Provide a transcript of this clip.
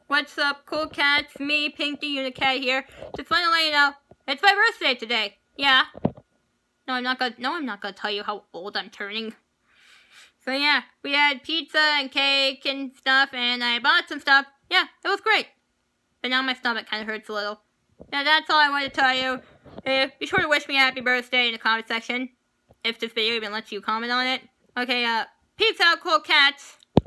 What's up, cool cats? Me, PinktheUnicat here. Just want to let you know, it's my birthday today. Yeah. No, I'm not gonna tell you how old I'm turning. So yeah, we had pizza and cake and stuff, and I bought some stuff. Yeah, it was great. But now my stomach kind of hurts a little. Now that's all I wanted to tell you. Be sure to wish me a happy birthday in the comment section. If this video even lets you comment on it. Okay, peace out, cool cats.